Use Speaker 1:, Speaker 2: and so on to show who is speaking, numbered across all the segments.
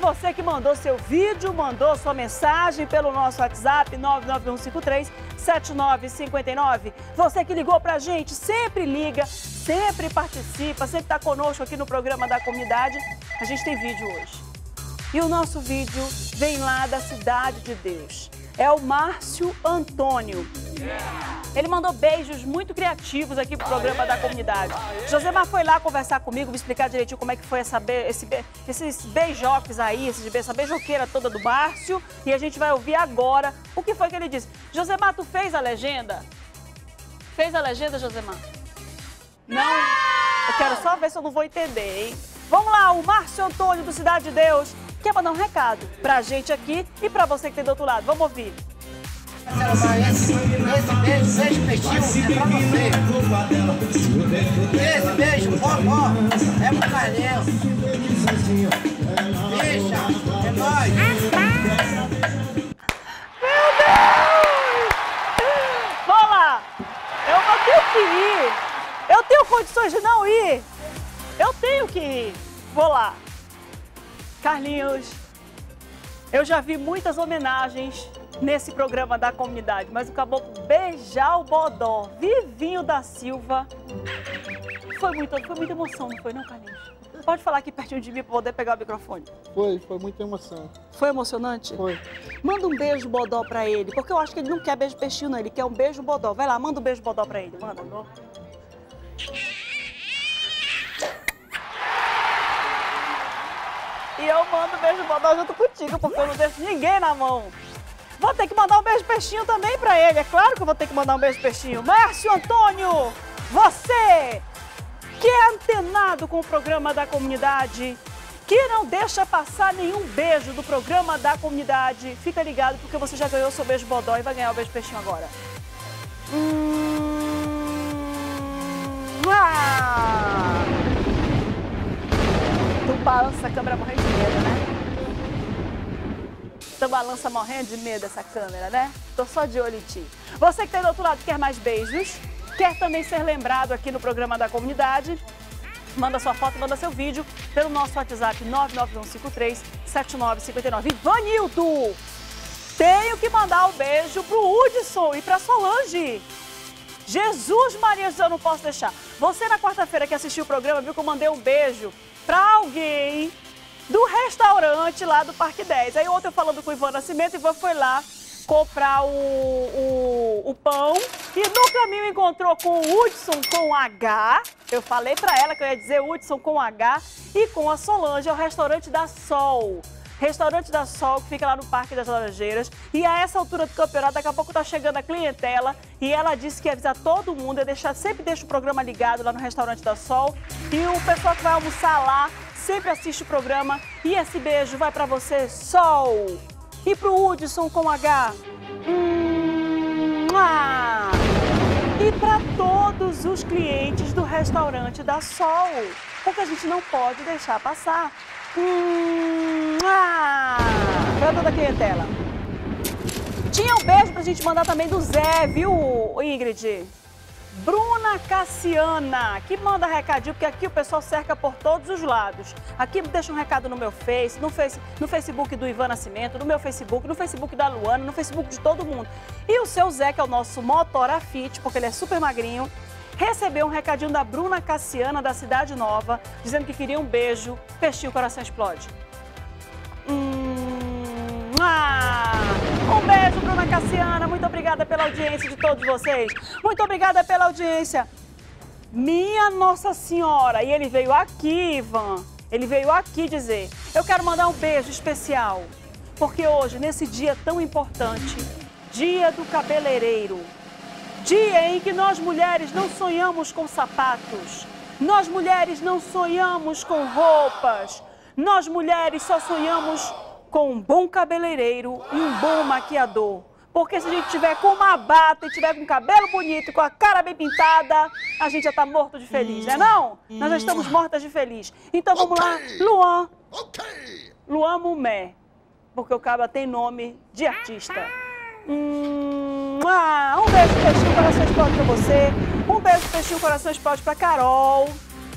Speaker 1: você que mandou seu vídeo, mandou sua mensagem pelo nosso WhatsApp 991537959. Você que ligou pra gente, sempre liga, sempre participa, sempre está conosco aqui no programa da comunidade. A gente tem vídeo hoje. E o nosso vídeo vem lá da Cidade de Deus. É o Márcio Antônio. Ele mandou beijos muito criativos aqui pro programa da comunidade. Josemar foi lá conversar comigo, me explicar direitinho como é que foi esses beijocos aí, essa beijoqueira toda do Márcio. E a gente vai ouvir agora o que foi que ele disse. Josemar, tu fez a legenda? Fez a legenda, Josemar? Não? Eu quero só ver se eu não vou entender, hein? Vamos lá, o Márcio Antônio do Cidade de Deus quer mandar um recado pra gente aqui e pra você que tem do outro lado. Vamos ouvir.
Speaker 2: Esse beijo peixinho é pra você. Esse beijo, ó, é pro Carlinhos. Deixa, é nóis.
Speaker 1: Meu Deus! Vamos lá! Eu não tenho que ir. Eu tenho condições de não ir. Eu tenho que ir. Vou lá. Carlinhos, eu já vi muitas homenagens nesse programa da comunidade, mas o caboclo beijar o bodó, Vivinho da Silva, foi muita emoção, não foi não, Carlinhos? Pode falar aqui pertinho de mim para poder pegar o microfone.
Speaker 3: Foi muita emoção.
Speaker 1: Foi emocionante?
Speaker 3: Foi.
Speaker 1: Manda um beijo bodó para ele, porque eu acho que ele não quer beijo peixinho não, ele quer um beijo bodó. Vai lá, manda um beijo bodó para ele, manda. E eu mando um beijo bodó junto contigo, porque eu não deixo ninguém na mão. Vou ter que mandar um beijo peixinho também pra ele. É claro que eu vou ter que mandar um beijo peixinho. Márcio Antônio, você que é antenado com o programa da comunidade, que não deixa passar nenhum beijo do programa da comunidade, fica ligado porque você já ganhou seu beijo bodó e vai ganhar o beijo peixinho agora. Tu balança a câmera morrendo de medo, né? Tu balança morrendo de medo essa câmera, né? Tô só de olho em ti. Você que tá do outro lado quer mais beijos, quer também ser lembrado aqui no programa da comunidade, manda sua foto, manda seu vídeo pelo nosso WhatsApp 991537959. Ivanildo, tenho que mandar um beijo pro Hudson e pra Solange. Jesus Maria, eu não posso deixar. Você na quarta-feira que assistiu o programa viu que eu mandei um beijo pra alguém do restaurante lá do Parque 10. Aí ontem eu falando com o Ivan Nascimento, o Ivan foi lá comprar o pão e no caminho encontrou com o Hudson com H. Eu falei pra ela que eu ia dizer Hudson com H e com a Solange, é o restaurante da Sol. Restaurante da Sol, que fica lá no Parque das Laranjeiras. E a essa altura do campeonato, daqui a pouco tá chegando a clientela. E ela disse que ia avisar todo mundo, sempre deixa o programa ligado lá no Restaurante da Sol. E o pessoal que vai almoçar lá sempre assiste o programa. E esse beijo vai pra você, Sol. E pro Hudson com H. E pra todos os clientes do Restaurante da Sol. Porque a gente não pode deixar passar. Pra toda a clientela. Tinha um beijo pra gente mandar também do Zé, viu, Ingrid? Bruna Cassiana, que manda recadinho, porque aqui o pessoal cerca por todos os lados. Aqui deixa um recado no meu Face, no Facebook do Ivan Nascimento, no meu Facebook, no Facebook da Luana, no Facebook de todo mundo. E o seu Zé, que é o nosso Motorafit, porque ele é super magrinho, recebeu um recadinho da Bruna Cassiana, da Cidade Nova, dizendo que queria um beijo. Peixinho, coração explode. Um beijo, Bruna Cassiana. Muito obrigada pela audiência de todos vocês. Muito obrigada pela audiência. Minha Nossa Senhora. E ele veio aqui, Ivan. Ele veio aqui dizer: eu quero mandar um beijo especial. Porque hoje, nesse dia tão importante, Dia do Cabeleireiro, dia em que nós mulheres não sonhamos com sapatos, nós mulheres não sonhamos com roupas, nós mulheres só sonhamos com um bom cabeleireiro e um bom maquiador. Porque se a gente tiver com uma bata e tiver com o cabelo bonito e com a cara bem pintada, a gente já tá morto de feliz, né não? Nós já estamos mortas de feliz. Então vamos lá, Luan. Luan Mumé, porque o cabra tem nome de artista. Um beijo, peixinho, coração explode pra você. Um beijo, peixinho, coração explode pra Carol.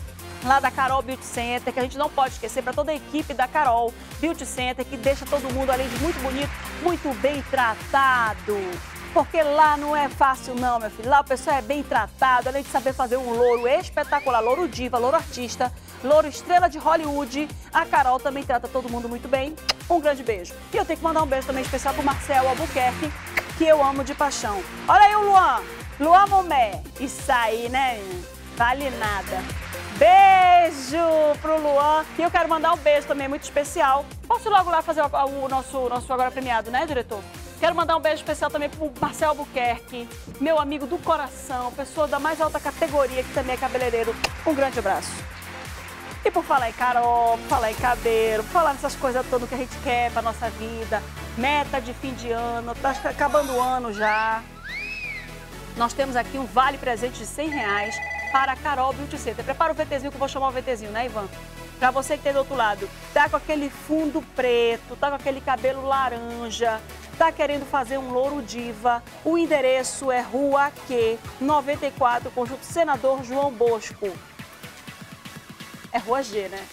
Speaker 1: lá da Carol Beauty Center, que a gente não pode esquecer, para toda a equipe da Carol Beauty Center, que deixa todo mundo, além de muito bonito, muito bem tratado. Porque lá não é fácil não, meu filho. Lá o pessoal é bem tratado, além de saber fazer um louro espetacular, louro diva, louro artista, louro estrela de Hollywood. A Carol também trata todo mundo muito bem. Um grande beijo. E eu tenho que mandar um beijo também especial pro Marcel Albuquerque, que eu amo de paixão. Olha aí o Luan. Luan Momé. Isso aí, né? Vale nada. Beijo pro Luan. E eu quero mandar um beijo também muito especial. Posso logo lá fazer o nosso agora premiado, né, diretor? Quero mandar um beijo especial também pro Marcel Albuquerque, meu amigo do coração, pessoa da mais alta categoria, que também é cabeleireiro. Um grande abraço. E por falar em Carol, por falar em cabelo, por falar nessas coisas todas que a gente quer pra nossa vida, meta de fim de ano, tá acabando o ano já. Nós temos aqui um vale presente de R$100 para a Carol Beauty Center. Prepara o VTzinho que eu vou chamar o VTzinho, né, Ivan? Pra você que tem do outro lado, tá com aquele fundo preto, tá com aquele cabelo laranja, tá querendo fazer um louro diva, o endereço é Rua Q, 94, Conjunto Senador João Bosco. É Rua G, né?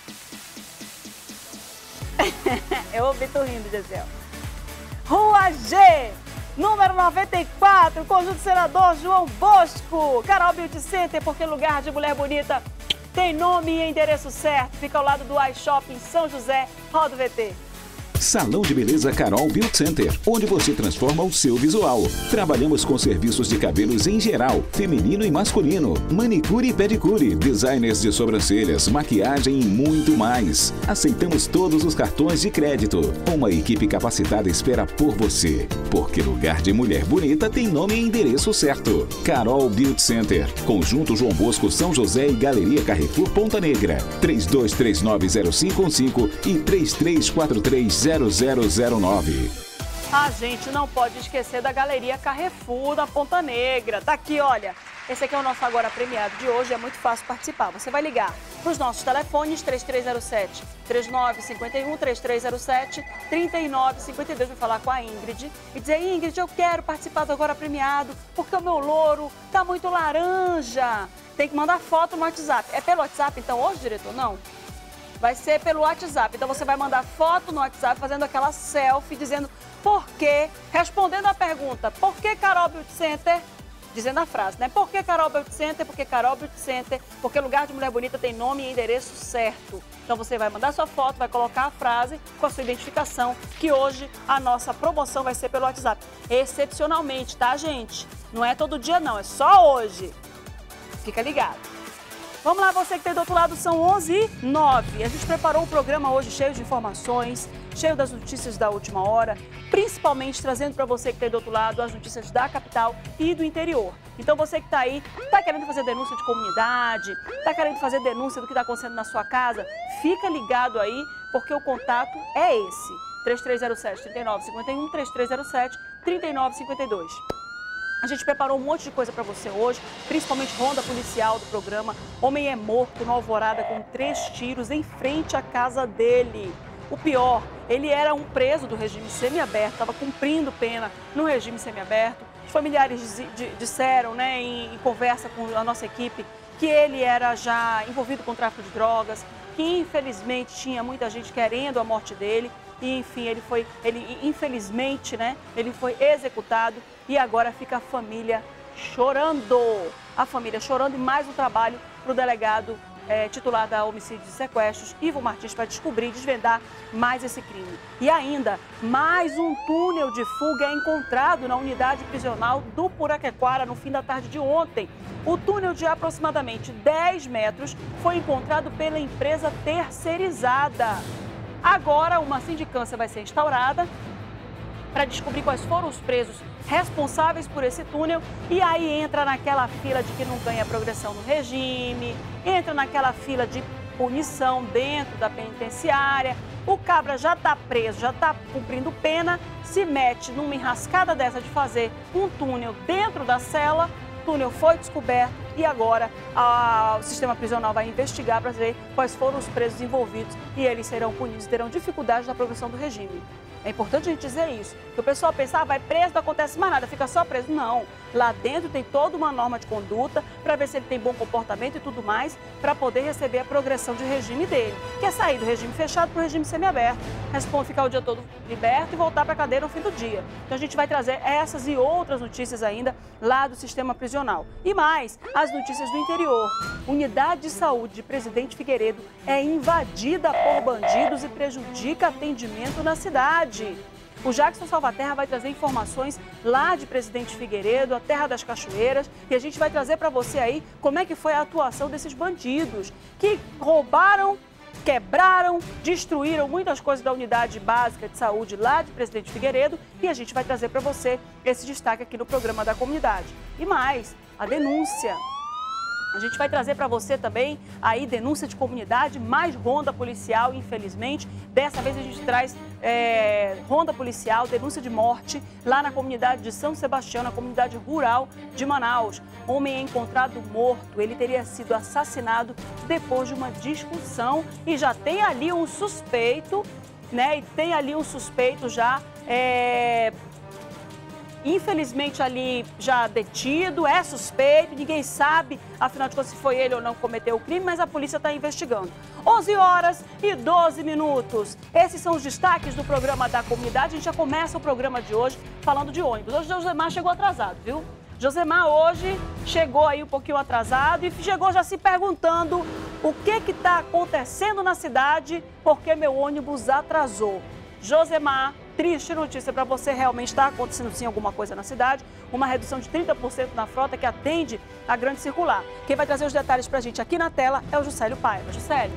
Speaker 1: Eu ouvi tu rindo, Gisele. Rua G, número 94, Conjunto Senador João Bosco. Carol Beauty Center, porque lugar de mulher bonita tem nome e endereço certo. Fica ao lado do iShopping São José, roda o VT.
Speaker 3: Salão de Beleza Carol Beauty Center, onde você transforma o seu visual. Trabalhamos com serviços de cabelos em geral, feminino e masculino, manicure e pedicure, designers de sobrancelhas, maquiagem e muito mais. Aceitamos todos os cartões de crédito. Uma equipe capacitada espera por você, porque lugar de mulher bonita tem nome e endereço certo. Carol Beauty Center, Conjunto João Bosco São José e Galeria Carrefour Ponta Negra, 32390515 e 33430009.
Speaker 1: A gente não pode esquecer da Galeria Carrefour da Ponta Negra. Tá aqui, olha. Esse aqui é o nosso agora premiado de hoje, é muito fácil participar. Você vai ligar para os nossos telefones 3307-3951, 3307-3952. Vai falar com a Ingrid e dizer: Ingrid, eu quero participar do agora premiado porque o meu louro tá muito laranja. Tem que mandar foto no WhatsApp. É pelo WhatsApp então hoje, diretor? Não. Vai ser pelo WhatsApp. Então você vai mandar foto no WhatsApp fazendo aquela selfie, dizendo por quê, respondendo a pergunta, por que Carol Beauty Center? Dizendo a frase, né? Por que Carol Beauty Center? Porque Carol Beauty Center, porque lugar de mulher bonita tem nome e endereço certo. Então você vai mandar sua foto, vai colocar a frase com a sua identificação, que hoje a nossa promoção vai ser pelo WhatsApp. Excepcionalmente, tá, gente? Não é todo dia não, é só hoje. Fica ligado. Vamos lá, você que tem do outro lado, são 11h09. A gente preparou o programa hoje cheio de informações, cheio das notícias da última hora, principalmente trazendo para você que tem do outro lado as notícias da capital e do interior. Então você que está aí, está querendo fazer denúncia de comunidade, está querendo fazer denúncia do que está acontecendo na sua casa, fica ligado aí, porque o contato é esse, 3307-3951, 3307-3952. A gente preparou um monte de coisa para você hoje, principalmente ronda policial do programa. Homem é morto no Alvorada com 3 tiros em frente à casa dele. O pior, ele era um preso do regime semiaberto, estava cumprindo pena no regime semiaberto. Os familiares disseram, né, em conversa com a nossa equipe, que ele era já envolvido com tráfico de drogas, que infelizmente tinha muita gente querendo a morte dele. E, enfim, infelizmente, né, ele foi executado e agora fica a família chorando. A família chorando e mais um trabalho para o delegado titular da Homicídios e Sequestros, Ivo Martins, para descobrir e desvendar mais esse crime. E ainda, mais um túnel de fuga é encontrado na unidade prisional do Puraquequara no fim da tarde de ontem. O túnel de aproximadamente 10 metros foi encontrado pela empresa terceirizada. Agora, uma sindicância vai ser instaurada para descobrir quais foram os presos responsáveis por esse túnel e aí entra naquela fila de que não ganha progressão no regime, entra naquela fila de punição dentro da penitenciária. O cabra já está preso, já está cumprindo pena, se mete numa enrascada dessa de fazer um túnel dentro da cela. O túnel foi descoberto e agora o sistema prisional vai investigar para ver quais foram os presos envolvidos e eles serão punidos e terão dificuldade na progressão do regime. É importante a gente dizer isso, que o pessoal pensa, vai preso, não acontece mais nada, fica só preso. Não, lá dentro tem toda uma norma de conduta para ver se ele tem bom comportamento e tudo mais, para poder receber a progressão de regime dele, que é sair do regime fechado para o regime semiaberto, ficar o dia todo liberto e voltar para a cadeia no fim do dia. Então a gente vai trazer essas e outras notícias ainda lá do sistema prisional. E mais, as notícias do interior. Unidade de saúde de Presidente Figueiredo é invadida por bandidos e prejudica atendimento na cidade. O Jackson Salvaterra vai trazer informações lá de Presidente Figueiredo, a terra das cachoeiras, e a gente vai trazer para você aí como é que foi a atuação desses bandidos que roubaram, quebraram, destruíram muitas coisas da unidade básica de saúde lá de Presidente Figueiredo, e a gente vai trazer para você esse destaque aqui no programa da comunidade. E mais, a denúncia. A gente vai trazer para você também aí denúncia de comunidade, mais ronda policial, infelizmente. Dessa vez a gente traz ronda policial, denúncia de morte lá na comunidade de São Sebastião, na comunidade rural de Manaus. Homem é encontrado morto, ele teria sido assassinado depois de uma discussão e já tem ali um suspeito, né? E tem ali um suspeito já infelizmente ali já detido, é suspeito, ninguém sabe, afinal de contas, se foi ele ou não que cometeu o crime, mas a polícia está investigando. 11h12. Esses são os destaques do programa da comunidade. A gente já começa o programa de hoje falando de ônibus. Hoje o Josemar chegou atrasado, viu? Josemar hoje chegou aí um pouquinho atrasado e chegou já se perguntando o que está acontecendo na cidade porque meu ônibus atrasou. Josemar, triste notícia para você, realmente está acontecendo sim alguma coisa na cidade, uma redução de 30% na frota que atende a grande circular. Quem vai trazer os detalhes para a gente aqui na tela é o Juscelio Paiva. Juscelio.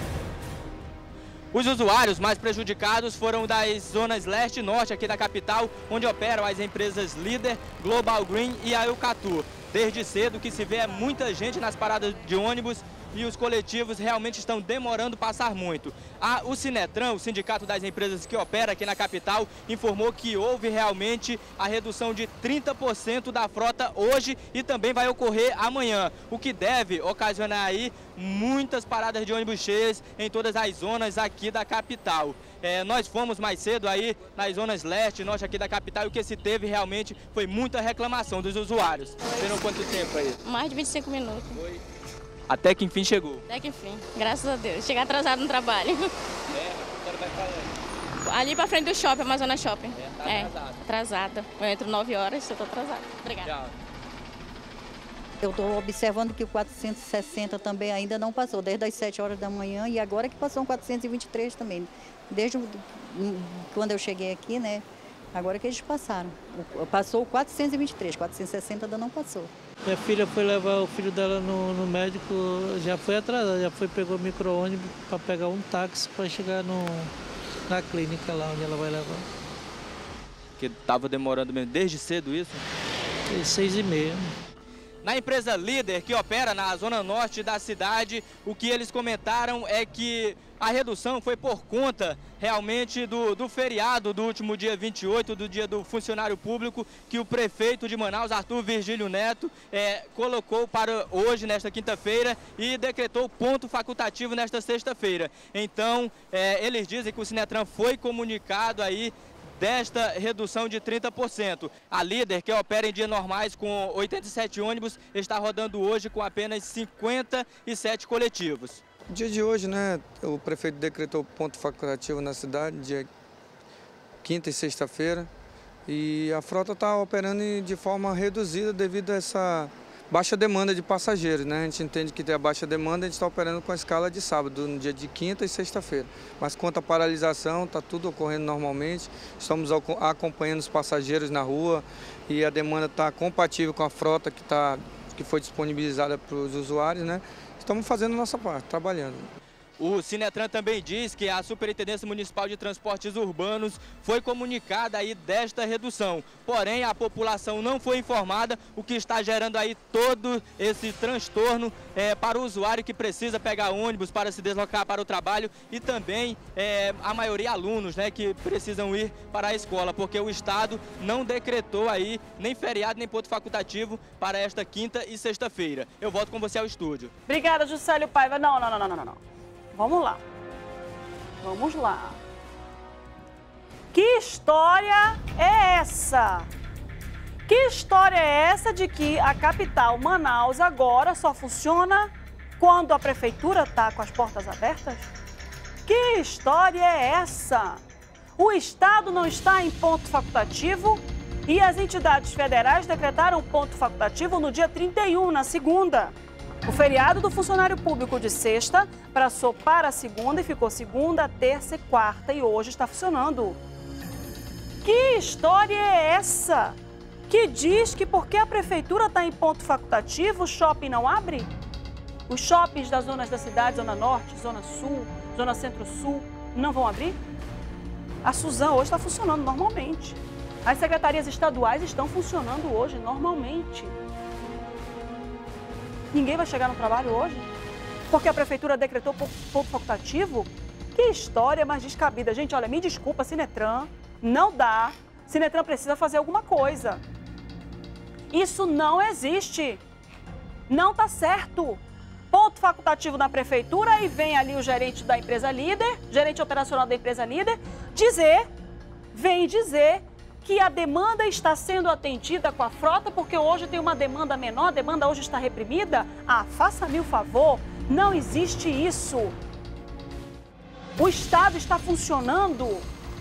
Speaker 4: Os usuários mais prejudicados foram das zonas leste e norte aqui da capital, onde operam as empresas Líder, Global Green e a Eucatur. Desde cedo que se vê muita gente nas paradas de ônibus e os coletivos realmente estão demorando passar muito. O Sinetran, o sindicato das empresas que opera aqui na capital, informou que houve realmente a redução de 30% da frota hoje e também vai ocorrer amanhã, o que deve ocasionar aí muitas paradas de ônibus cheias em todas as zonas aqui da capital. Nós fomos mais cedo aí nas zonas leste e norte aqui da capital e o que se teve realmente foi muita reclamação dos usuários. Esperou quanto tempo aí?
Speaker 5: Mais de 25 minutos.
Speaker 4: Foi. Até que enfim chegou.
Speaker 5: Até que enfim, graças a Deus. Chegar atrasado no trabalho.
Speaker 4: Agora vai pra onde?
Speaker 5: Ali pra frente do shopping, Amazonas Shopping.
Speaker 4: Tá atrasado.
Speaker 5: Atrasada. Eu entro 9 horas, eu tô atrasada. Obrigada.
Speaker 4: Tchau.
Speaker 6: Eu estou observando que o 460 também ainda não passou, desde as 7 horas da manhã e agora que passou um 423 também. Desde quando eu cheguei aqui, né? Agora que eles passaram. Passou o 423, 460 ainda não passou.
Speaker 7: Minha filha foi levar o filho dela no médico, já foi atrasada, pegou micro-ônibus para pegar um táxi para chegar na clínica lá onde ela vai levar.
Speaker 4: Que estava demorando mesmo desde cedo isso?
Speaker 7: 6h30.
Speaker 4: Na empresa Líder, que opera na zona norte da cidade, o que eles comentaram é que a redução foi por conta realmente do feriado do último dia 28, do dia do funcionário público, que o prefeito de Manaus, Arthur Virgílio Neto, colocou para hoje, nesta quinta-feira, e decretou ponto facultativo nesta sexta-feira. Então, eles dizem que o Sinetran foi comunicado aí desta redução de 30%. A Líder, que opera em dias normais com 87 ônibus, está rodando hoje com apenas 57 coletivos.
Speaker 8: No dia de hoje, né, o prefeito decretou ponto facultativo na cidade, dia quinta e sexta-feira, e a frota está operando de forma reduzida devido a essa baixa demanda de passageiros, né? A gente entende que tem a baixa demanda, a gente está operando com a escala de sábado, no dia de quinta e sexta-feira. Mas quanto à paralisação, está tudo ocorrendo normalmente, estamos acompanhando os passageiros na rua e a demanda está compatível com a frota que foi disponibilizada para os usuários, né? Estamos fazendo a nossa parte, trabalhando.
Speaker 4: O Sinetran também diz que a Superintendência Municipal de Transportes Urbanos foi comunicada aí desta redução. Porém, a população não foi informada, o que está gerando aí todo esse transtorno para o usuário que precisa pegar ônibus para se deslocar para o trabalho e também a maioria alunos, né, que precisam ir para a escola, porque o Estado não decretou aí nem feriado nem ponto facultativo para esta quinta e sexta-feira. Eu volto com você ao estúdio.
Speaker 1: Obrigada, Juscelio Paiva. Não. Vamos lá. Que história é essa? Que história é essa de que a capital, Manaus, agora só funciona quando a prefeitura está com as portas abertas? Que história é essa? O Estado não está em ponto facultativo e as entidades federais decretaram ponto facultativo no dia 31, na segunda. O feriado do funcionário público de sexta passou para a segunda e ficou segunda, terça e quarta e hoje está funcionando. Que história é essa? Que diz que porque a prefeitura está em ponto facultativo, o shopping não abre? Os shoppings das zonas da cidade, Zona Norte, Zona Sul, Zona Centro-Sul, não vão abrir? A Suzan hoje está funcionando normalmente. As secretarias estaduais estão funcionando hoje normalmente. Ninguém vai chegar no trabalho hoje? Porque a prefeitura decretou ponto facultativo? Que história mais descabida. Gente, olha, me desculpa, Sinetran, não dá. Sinetran precisa fazer alguma coisa. Isso não existe. Não está certo. Ponto facultativo na prefeitura e vem ali o gerente da empresa líder, gerente operacional da empresa líder, vem dizer que a demanda está sendo atendida com a frota porque hoje tem uma demanda menor, a demanda hoje está reprimida. Ah, faça-me o favor, não existe isso. O Estado está funcionando,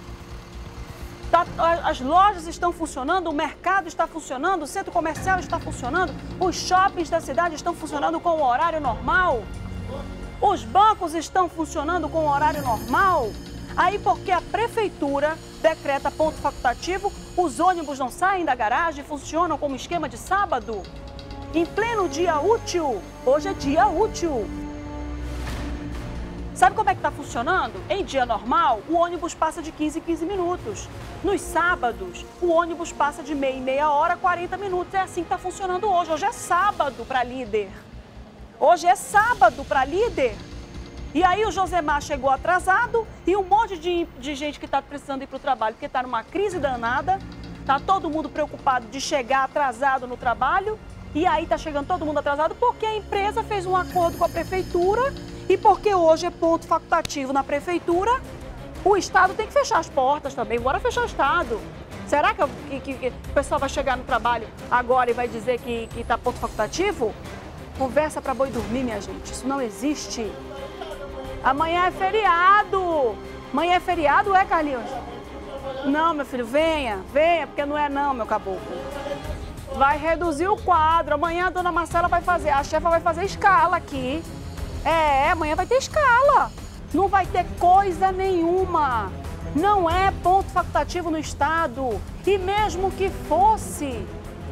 Speaker 1: as lojas estão funcionando, o mercado está funcionando, o centro comercial está funcionando, os shoppings da cidade estão funcionando com o horário normal, os bancos estão funcionando com o horário normal. Aí porque a prefeitura decreta ponto facultativo, os ônibus não saem da garagem, funcionam como esquema de sábado, em pleno dia útil. Hoje é dia útil. Sabe como é que está funcionando? Em dia normal, o ônibus passa de 15 em 15 minutos. Nos sábados, o ônibus passa de meia em meia hora, 40 minutos. É assim que está funcionando hoje. Hoje é sábado para líder. Hoje é sábado para líder. E aí o Josemar chegou atrasado e um monte de gente que está precisando ir para o trabalho, porque está numa crise danada. Está todo mundo preocupado de chegar atrasado no trabalho. E aí está chegando todo mundo atrasado porque a empresa fez um acordo com a prefeitura. E porque hoje é ponto facultativo na prefeitura, o Estado tem que fechar as portas também. Bora fechar o Estado. Será que o pessoal vai chegar no trabalho agora e vai dizer que está ponto facultativo? Conversa para boi dormir, minha gente. Isso não existe. Amanhã é feriado. Amanhã é feriado, Carlinhos? Não, meu filho, venha, porque não é não, meu caboclo. Vai reduzir o quadro. Amanhã a dona Marcela vai fazer, a chefa vai fazer escala aqui. Amanhã vai ter escala. Não vai ter coisa nenhuma. Não é ponto facultativo no Estado. E mesmo que fosse,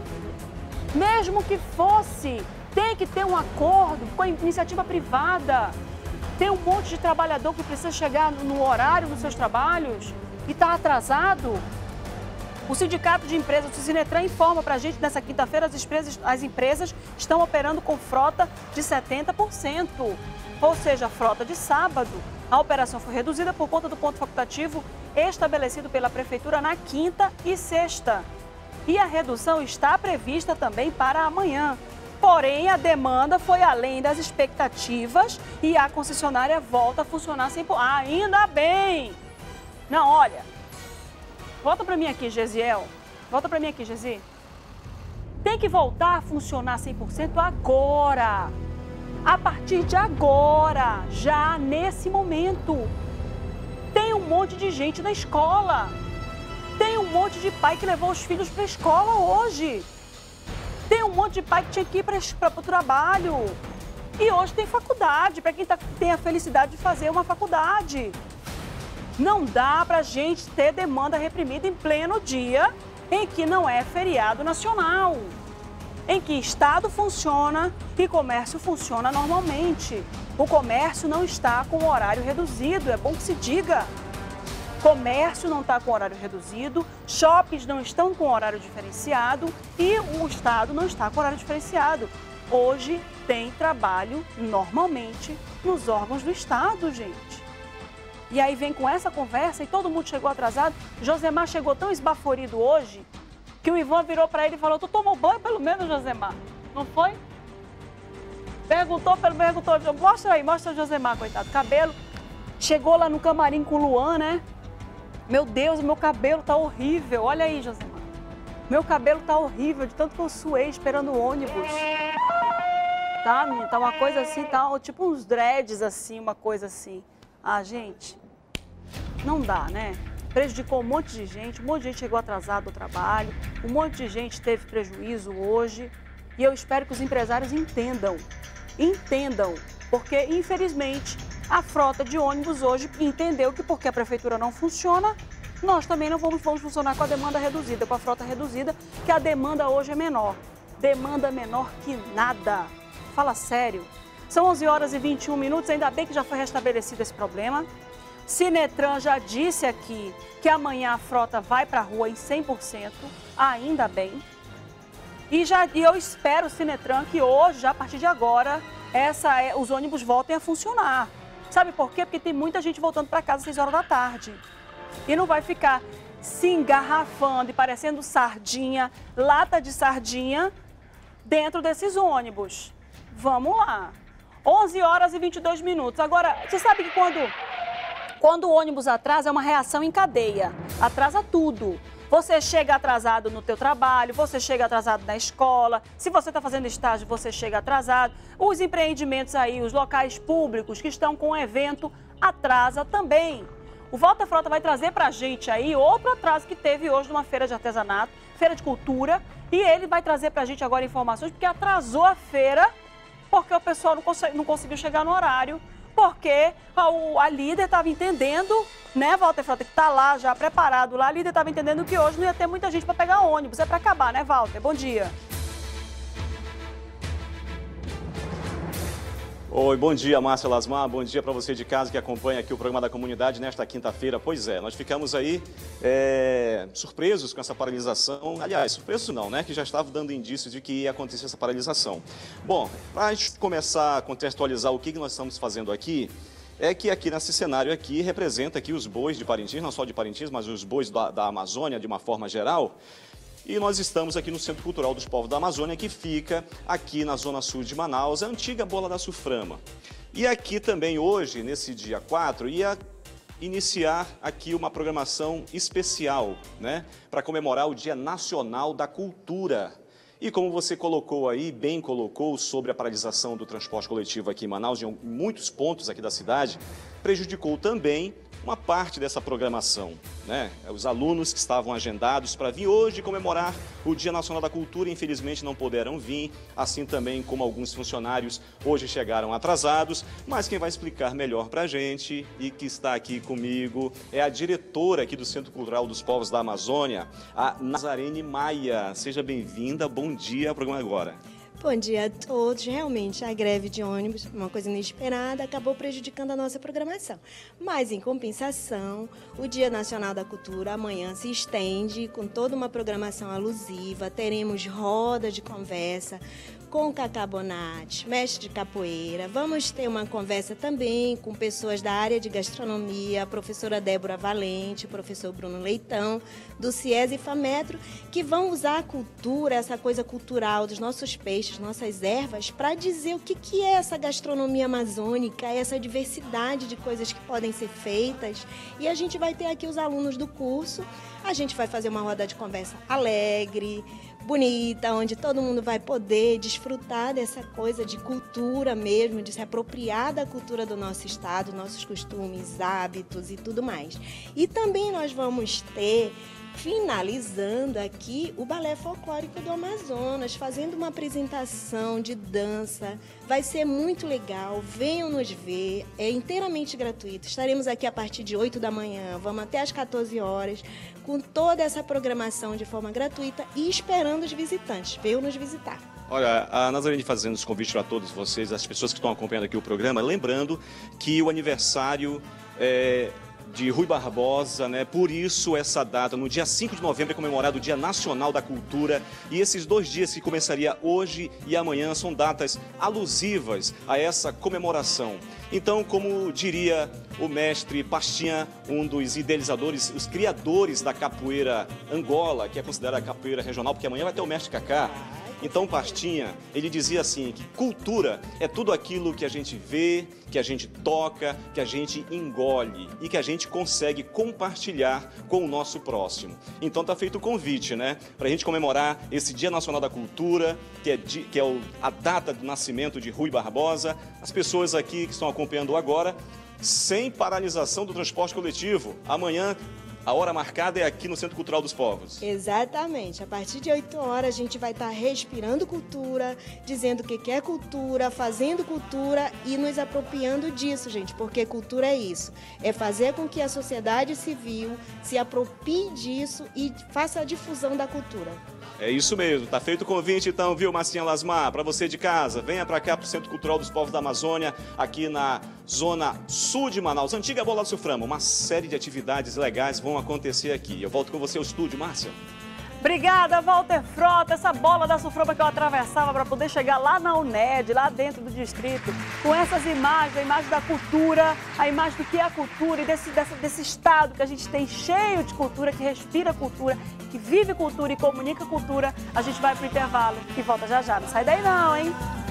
Speaker 1: tem que ter um acordo com a iniciativa privada. Tem um monte de trabalhador que precisa chegar no horário dos seus trabalhos e está atrasado. O Sindicato de Empresas, o Sinetran, informa para a gente nessa quinta-feira as empresas estão operando com frota de 70%, ou seja, frota de sábado. A operação foi reduzida por conta do ponto facultativo estabelecido pela Prefeitura na quinta e sexta. E a redução está prevista também para amanhã. Porém, a demanda foi além das expectativas e a concessionária volta a funcionar sem... ainda bem! Não, olha... Volta para mim aqui, Gesiel. Volta para mim aqui, Gesi. Tem que voltar a funcionar 100% agora. A partir de agora, já nesse momento. Tem um monte de gente na escola. Tem um monte de pai que levou os filhos para a escola hoje. Tem um monte de pai que tinha que ir para o trabalho. E hoje tem faculdade, para quem tem a felicidade de fazer uma faculdade. Não dá para a gente ter demanda reprimida em pleno dia em que não é feriado nacional, em que Estado funciona e comércio funciona normalmente. O comércio não está com horário reduzido, é bom que se diga. Comércio não está com horário reduzido, shoppings não estão com horário diferenciado e o Estado não está com horário diferenciado. Hoje tem trabalho normalmente nos órgãos do Estado, gente. E aí vem com essa conversa e todo mundo chegou atrasado. Josemar chegou tão esbaforido hoje que o Ivan virou para ele e falou: tu tomou banho pelo menos, Josemar? Não foi? Perguntou. Mostra aí, mostra o Josemar, coitado. Cabelo. Chegou lá no camarim com o Luan, né? Meu Deus, meu cabelo tá horrível. Olha aí, Josemar. Meu cabelo tá horrível, de tanto que eu suei esperando o ônibus. Tá uma coisa assim, tá tipo uns dreads assim, uma coisa assim. Ah, gente, não dá, né? Prejudicou um monte de gente chegou atrasado do trabalho, um monte de gente teve prejuízo hoje. E eu espero que os empresários entendam, porque infelizmente a frota de ônibus hoje entendeu que porque a prefeitura não funciona, nós também não vamos funcionar com a demanda reduzida, com a frota reduzida, que a demanda hoje é menor. Demanda menor que nada. Fala sério. São 11 horas e 21 minutos, ainda bem que já foi restabelecido esse problema. Sinetran já disse aqui que amanhã a frota vai para a rua em 100%, ainda bem. E eu espero, Sinetran, que hoje, já a partir de agora, os ônibus voltem a funcionar. Sabe por quê? Porque tem muita gente voltando para casa às 6 horas da tarde. E não vai ficar se engarrafando e parecendo sardinha, lata de sardinha, dentro desses ônibus. Vamos lá. 11 horas e 22 minutos. Agora, você sabe que quando o ônibus atrasa, é uma reação em cadeia. Atrasa tudo. Você chega atrasado no teu trabalho, você chega atrasado na escola, se você está fazendo estágio, você chega atrasado. Os empreendimentos aí, os locais públicos que estão com evento, atrasa também. O Volta Frota vai trazer para a gente aí outro atraso que teve hoje numa feira de artesanato, feira de cultura, e ele vai trazer para a gente agora informações porque atrasou a feira, porque o pessoal não conseguiu chegar no horário, porque a líder estava entendendo, né, Walter Frota, que está lá já preparado lá, a líder estava entendendo que hoje não ia ter muita gente para pegar ônibus, é para acabar, né, Walter? Bom dia.
Speaker 9: Oi, bom dia, Márcia Lasmar, bom dia para você de casa que acompanha aqui o programa da comunidade nesta quinta-feira. Pois é, nós ficamos aí surpresos com essa paralisação, aliás, surpresos não, né, que já estava dando indícios de que ia acontecer essa paralisação. Bom, para a gente começar a contextualizar o que nós estamos fazendo aqui, é que aqui nesse cenário aqui representa aqui os bois de Parintins, não só de Parintins, mas os bois da Amazônia de uma forma geral. E nós estamos aqui no Centro Cultural dos Povos da Amazônia, que fica aqui na zona sul de Manaus, a antiga Bola da Suframa. E aqui também hoje, nesse dia 4, ia iniciar aqui uma programação especial, né, para comemorar o Dia Nacional da Cultura. E como você colocou aí, bem colocou, sobre a paralisação do transporte coletivo aqui em Manaus, em muitos pontos aqui da cidade, prejudicou também uma parte dessa programação, né? Os alunos que estavam agendados para vir hoje comemorar o Dia Nacional da Cultura, infelizmente não puderam vir, assim também como alguns funcionários hoje chegaram atrasados, mas quem vai explicar melhor para a gente e que está aqui comigo é a diretora aqui do Centro Cultural dos Povos da Amazônia, a Nazarene Maia. Seja bem-vinda, bom dia ao programa agora.
Speaker 10: Bom dia a todos. Realmente, a greve de ônibus, uma coisa inesperada, acabou prejudicando a nossa programação. Mas, em compensação, o Dia Nacional da Cultura amanhã se estende com toda uma programação alusiva. Teremos roda de conversa com Cacá Bonatti, mestre de capoeira. Vamos ter uma conversa também com pessoas da área de gastronomia, a professora Débora Valente, o professor Bruno Leitão, do CIES e FAMETRO, que vão usar a cultura, essa coisa cultural dos nossos peixes, nossas ervas, para dizer o que é essa gastronomia amazônica, essa diversidade de coisas que podem ser feitas. E a gente vai ter aqui os alunos do curso, a gente vai fazer uma roda de conversa alegre, bonita, onde todo mundo vai poder desfrutar dessa coisa de cultura mesmo, de se apropriar da cultura do nosso estado, nossos costumes, hábitos e tudo mais. E também nós vamos ter, finalizando aqui, o Balé Folclórico do Amazonas, fazendo uma apresentação de dança. Vai ser muito legal, venham nos ver, é inteiramente gratuito. Estaremos aqui a partir de 8 da manhã, vamos até às 14 horas, com toda essa programação de forma gratuita e esperando os visitantes. Venham nos visitar.
Speaker 9: Olha, a Nazarene fazendo esse convite para todos vocês, as pessoas que estão acompanhando aqui o programa, lembrando que o aniversário de Rui Barbosa, né? Por isso essa data, no dia 5 de novembro, é comemorado o Dia Nacional da Cultura. E esses 2 dias que começaria hoje e amanhã são datas alusivas a essa comemoração. Então, como diria o mestre Pastinha, um dos idealizadores, os criadores da capoeira Angola, que é considerada a capoeira regional, porque amanhã vai ter o mestre Cacá. Então Pastinha, ele dizia assim, que cultura é tudo aquilo que a gente vê, que a gente toca, que a gente engole e que a gente consegue compartilhar com o nosso próximo. Então tá feito o convite, né? Pra gente comemorar esse Dia Nacional da Cultura, que é a data do nascimento de Rui Barbosa. As pessoas aqui que estão acompanhando agora, sem paralisação do transporte coletivo. Amanhã, a hora marcada é aqui no Centro Cultural dos Povos.
Speaker 10: Exatamente. A partir de 8 horas a gente vai estar respirando cultura, dizendo o que é cultura, fazendo cultura e nos apropriando disso, gente. Porque cultura é isso. É fazer com que a sociedade civil se aproprie disso e faça a difusão da cultura.
Speaker 9: É isso mesmo, tá feito o convite então, viu, Marcinha Lasmar? Para você de casa, venha para cá pro Centro Cultural dos Povos da Amazônia, aqui na zona sul de Manaus, antiga Bola do Suframa. Uma série de atividades legais vão acontecer aqui. Eu volto com você ao estúdio, Márcia.
Speaker 1: Obrigada, Walter Frota. Essa bola da Suframa que eu atravessava para poder chegar lá na UNED, lá dentro do distrito, com essas imagens, a imagem da cultura, a imagem do que é a cultura e desse estado que a gente tem cheio de cultura, que respira cultura, que vive cultura e comunica cultura. A gente vai pro intervalo e volta já já. Não sai daí não, hein?